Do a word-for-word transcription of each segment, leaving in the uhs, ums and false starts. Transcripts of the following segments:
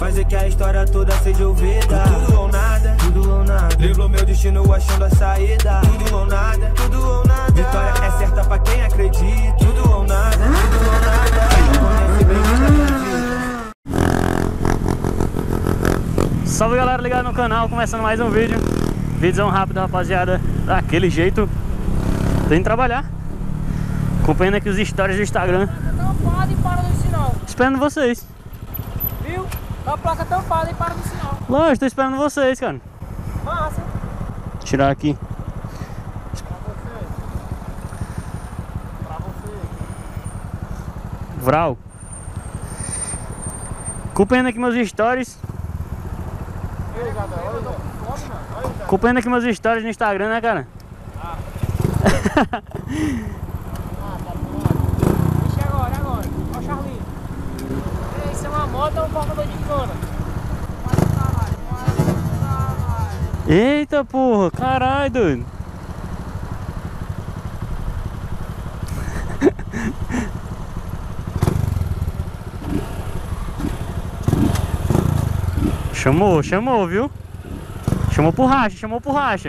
fazer que a história toda seja ouvida. Tudo ou nada, tudo ou nada. Driblo meu destino achando a saída. Tudo ou nada, tudo ou nada. Vitória é certa pra quem acredita. Tudo ou nada, tudo ou nada. Quem conhece bem que acredita. Salve galera, ligado no canal, começando mais um vídeo. Vídeo rápido, rapaziada. Daquele jeito. Tô indo trabalhar. Acompanhando aqui os stories do Instagram. Tampada e para no sinal. Esperando vocês. Viu? A placa tampada e para no sinal. Lógico, tô esperando vocês, cara. Massa. Vou tirar aqui. Pra você. Pra você. Vral. Acompanhando aqui meus stories. Ei, galera, olha, olha. Acompanhando aqui meus stories no Instagram, né, cara? Ah. Deixa agora, agora. Ó o Charlinho. Ei, isso é uma moto ou um portador de cana? Eita porra, caralho, doido. Chamou, chamou, viu? Chamou pro racha, chamou pro racha.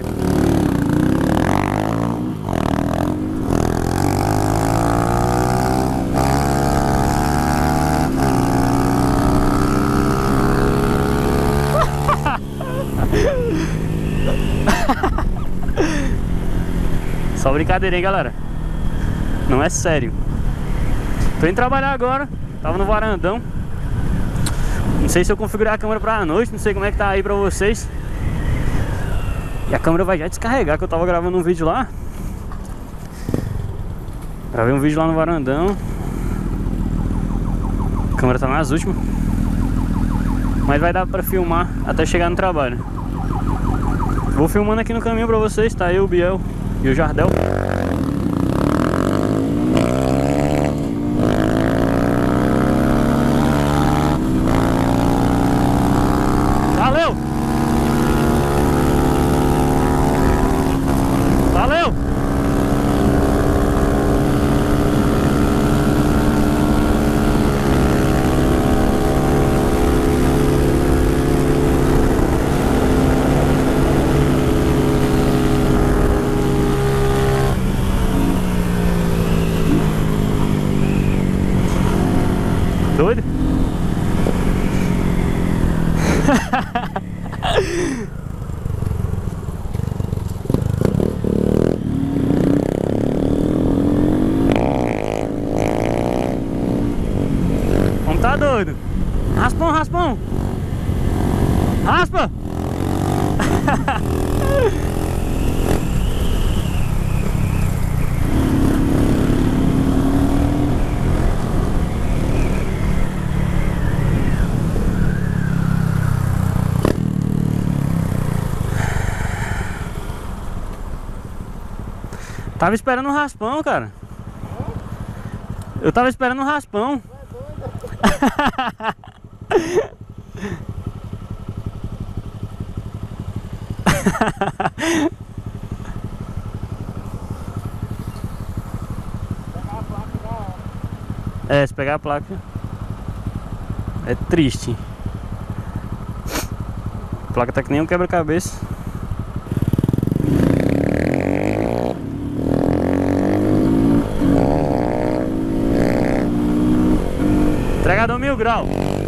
Só brincadeira, hein, galera? Não é sério. Tô indo trabalhar agora. Tava no varandão. Não sei se eu configurar a câmera pra noite. Não sei como é que tá aí pra vocês. E a câmera vai já descarregar, que eu tava gravando um vídeo lá. Gravei um vídeo lá no varandão. A câmera tá nas últimas. Mas vai dar pra filmar até chegar no trabalho. Vou filmando aqui no caminho pra vocês, tá? Eu, o Biel e o Jardel. Valeu! Valeu! Doido? Como tá doido? Raspão, raspão! Raspa! Tava esperando um raspão, cara. Eu tava esperando um raspão. É, se pegar a placa é triste. A placa tá que nem um quebra-cabeça. Entregador mil grau.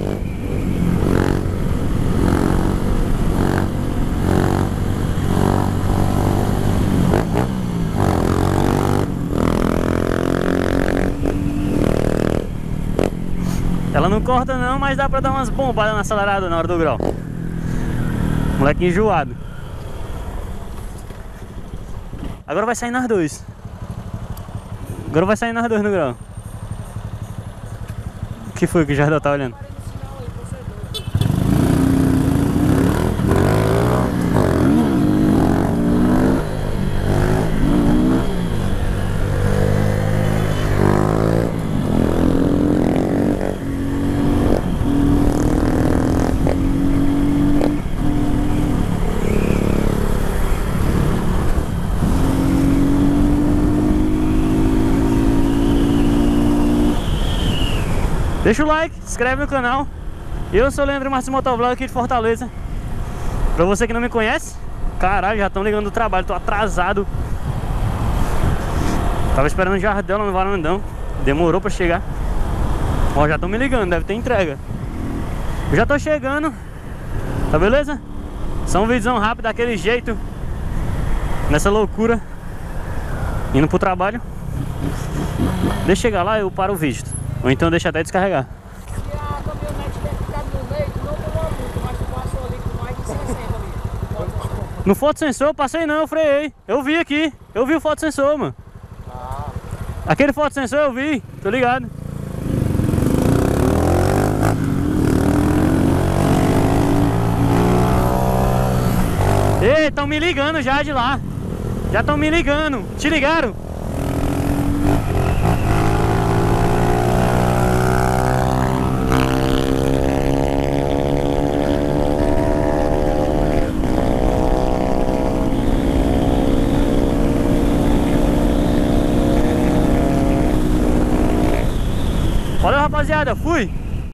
Ela não corta não, mas dá pra dar umas bombadas na acelerada na hora do grau. Moleque enjoado. Agora vai sair nas dois. Agora vai sair nas dois no grau. O que foi que o Jardel tá olhando? Deixa o like, se inscreve no canal Eu sou o Leandro Martins Motovlog aqui de Fortaleza. Pra você que não me conhece, caralho, já estão ligando do trabalho, tô atrasado. Tava esperando o Jardel lá no varandão, demorou pra chegar. Ó, já estão me ligando, deve ter entrega. Eu já tô chegando, tá beleza? Só um vídeo rápido daquele jeito, nessa loucura, indo pro trabalho. Deixa eu chegar lá, eu paro o vídeo. Ou então deixa até descarregar. Se a caminhonete der ficado no meio, tu não tomou muito, mas tu passou ali com mais de sessenta ali. No fotossensor eu passei não, eu freiei. Eu vi aqui, eu vi o fotossensor, mano. Ah. Aquele fotossensor eu vi, tô ligado. Ei, estão me ligando já de lá. Já estão me ligando. Te ligaram? Valeu, rapaziada, fui!